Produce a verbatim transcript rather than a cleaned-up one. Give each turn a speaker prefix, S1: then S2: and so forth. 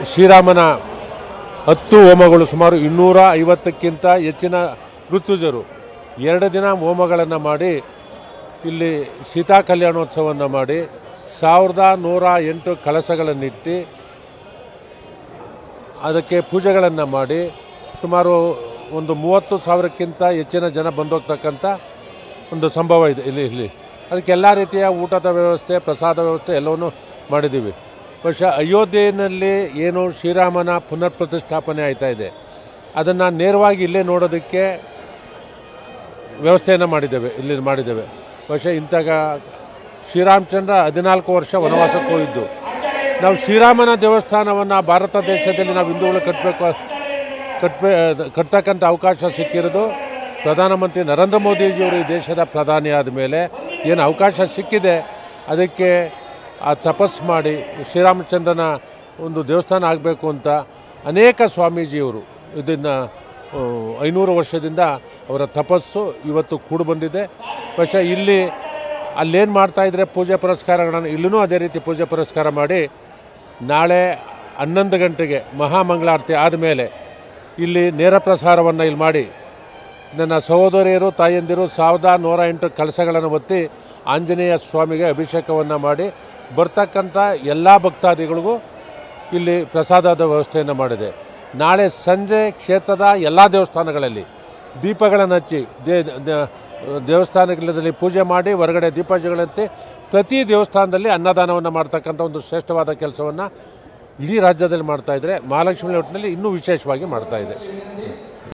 S1: ಶ್ರೀರಾಮನ ಹತ್ತು ಹೋಮಗಳು ಸುಮಾರು ಇನ್ನೂರ ಐವತ್ತಕ್ಕಿಂತ ಹೆಚ್ಚಿನ ಋತುಜರು ಎರಡು ದಿನ ಹೋಮಗಳನ್ನು ಮಾಡಿ ಇಲ್ಲಿ ಸೀತಾ ಕಲ್ಯಾಣೋತ್ಸವವನ್ನು ಮಾಡಿ ಸಾವಿರದ ನೂರ ಎಂಟು ಕಳಸಗಳನ್ನಿಟ್ಟು ಅದಕ್ಕೆ ಪೂಜೆಗಳನ್ನು ಮಾಡಿ ಸುಮಾರು ಒಂದು ಮೂವತ್ತು ಸಾವಿರಕ್ಕಿಂತ ಹೆಚ್ಚಿನ ಜನ ಬಂದೋಗ್ತಕ್ಕಂಥ ಒಂದು ಸಂಭವ ಇದೆ ಇಲ್ಲಿ ಇಲ್ಲಿ ಅದಕ್ಕೆ ಎಲ್ಲ ರೀತಿಯ ಊಟದ ವ್ಯವಸ್ಥೆ ಪ್ರಸಾದ ವ್ಯವಸ್ಥೆ ಎಲ್ಲವನ್ನೂ ಮಾಡಿದ್ದೀವಿ. ಬಹುಶಃ ಅಯೋಧ್ಯೆಯಲ್ಲಿ ಏನು ಶ್ರೀರಾಮನ ಪುನರ್ ಪ್ರತಿಷ್ಠಾಪನೆ ಆಯ್ತಾ ಇದೆ ಅದನ್ನು ನೇರವಾಗಿ ಇಲ್ಲೇ ನೋಡೋದಕ್ಕೆ ವ್ಯವಸ್ಥೆಯನ್ನು ಮಾಡಿದ್ದೇವೆ ಇಲ್ಲಿ ಮಾಡಿದ್ದೇವೆ. ಬಹುಶಃ ಇಂತಾಗ ಶ್ರೀರಾಮಚಂದ್ರ ಹದಿನಾಲ್ಕು ವರ್ಷ ವನವಾಸಕ್ಕೆ ಹೋಗಿದ್ದು ನಾವು ಶ್ರೀರಾಮನ ದೇವಸ್ಥಾನವನ್ನು ಭಾರತ ದೇಶದಲ್ಲಿ ನಾವು ಹಿಂದೂಗಳು ಕಟ್ಟಬೇಕು ಕಟ್ಟಬೇ ಕಟ್ತಕ್ಕಂಥ ಅವಕಾಶ ಸಿಕ್ಕಿರೋದು ಪ್ರಧಾನಮಂತ್ರಿ ನರೇಂದ್ರ ಮೋದಿಜಿಯವರು ಈ ದೇಶದ ಪ್ರಧಾನಿ ಆದಮೇಲೆ ಏನು ಅವಕಾಶ ಸಿಕ್ಕಿದೆ ಅದಕ್ಕೆ ಆ ತಪಸ್ಸು ಮಾಡಿ ಶ್ರೀರಾಮಚಂದ್ರನ ಒಂದು ದೇವಸ್ಥಾನ ಆಗಬೇಕು ಅಂತ ಅನೇಕ ಸ್ವಾಮೀಜಿಯವರು ಇದನ್ನು ಐನೂರು ವರ್ಷದಿಂದ ಅವರ ತಪಸ್ಸು ಇವತ್ತು ಕೂಡು ಬಂದಿದೆ. ಬಹುಶಃ ಇಲ್ಲಿ ಅಲ್ಲೇನು ಮಾಡ್ತಾಯಿದ್ರೆ ಪೂಜೆ ಪುರಸ್ಕಾರಗಳನ್ನು ಇಲ್ಲೂ ಅದೇ ರೀತಿ ಪೂಜೆ ಪುರಸ್ಕಾರ ಮಾಡಿ ನಾಳೆ ಹನ್ನೊಂದು ಗಂಟೆಗೆ ಮಹಾಮಂಗಳಾರತಿ ಆದಮೇಲೆ ಇಲ್ಲಿ ನೇರ ಪ್ರಸಾರವನ್ನು ಇಲ್ಲಿ ಮಾಡಿ ನನ್ನ ಸಹೋದರಿಯರು ತಾಯಂದಿರು ಸಾವಿರದ ನೂರ ಎಂಟು ಕಳಸಗಳನ್ನು ಒತ್ತಿ ಆಂಜನೇಯ ಸ್ವಾಮಿಗೆ ಅಭಿಷೇಕವನ್ನು ಮಾಡಿ ಬರ್ತಕ್ಕಂಥ ಎಲ್ಲ ಭಕ್ತಾದಿಗಳಿಗೂ ಇಲ್ಲಿ ಪ್ರಸಾದದ ವ್ಯವಸ್ಥೆಯನ್ನು ಮಾಡಿದೆ. ನಾಳೆ ಸಂಜೆ ಕ್ಷೇತ್ರದ ಎಲ್ಲ ದೇವಸ್ಥಾನಗಳಲ್ಲಿ ದೀಪಗಳನ್ನು ಹಚ್ಚಿ ದೇ ದೇವಸ್ಥಾನಗಳಲ್ಲಿ ಪೂಜೆ ಮಾಡಿ ಹೊರಗಡೆ ದೀಪಗಳಂತೆ ಪ್ರತಿ ದೇವಸ್ಥಾನದಲ್ಲಿ ಅನ್ನದಾನವನ್ನು ಮಾಡ್ತಕ್ಕಂಥ ಒಂದು ಶ್ರೇಷ್ಠವಾದ ಕೆಲಸವನ್ನು ಇಡೀ ರಾಜ್ಯದಲ್ಲಿ ಮಾಡ್ತಾಯಿದ್ರೆ ಮಹಾಲಕ್ಷ್ಮಿ ಲೇಔಟ್ನಲ್ಲಿ ಇನ್ನೂ ವಿಶೇಷವಾಗಿ ಮಾಡ್ತಾಯಿದೆ.